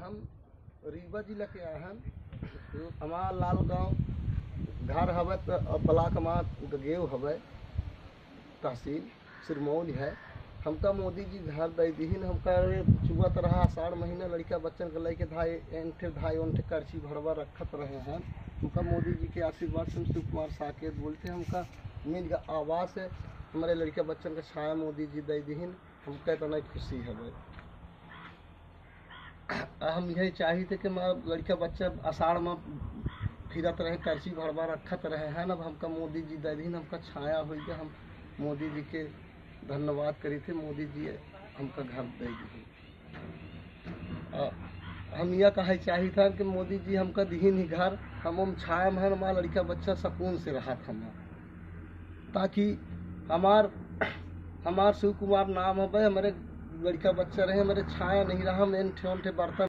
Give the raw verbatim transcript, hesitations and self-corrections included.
हम रीवा जिला के आहन हमारा लाल गांव घर हवे तो ब्लॉक हमारा गेव हवे तहसील सिरमौली है। हमका मोदी जी घर दे दीन हमका चुआ तरह आषाढ़ महीना लड़का बच्चन के लेके धाई एंठे धाई उनठे कर्ची भरवा रखत रहे हैं। हमका मोदी जी के आशीर्वाद से शिव कुमार साकेत बोलते हमका मिल गया आवास है। हमारे लड़का बच्चन का छाया मोदी जी दे दीन हमका इतना खुशी है। हम यही चाहिए थे कि हमारा लड़का बच्चा आषाढ़ में फिरत रहे कर्ची भरवा रखत रहे हैं। अब हमका मोदी जी दे दीन हमका छाया हो गया। हम मोदी जी के धन्यवाद करी थे। मोदी जी हमका घर दे दी। हम यह कहे चाहिए था कि मोदी जी हमका दीन ही घर हम हम छाया में हमारा लड़का बच्चा सुकून से रहा था ताकि हमार हमार शिव कुमार नाम है। हमारे लड़का बच्चा रहे हमारे छाया नहीं रहा। हम इन ठे बर्तन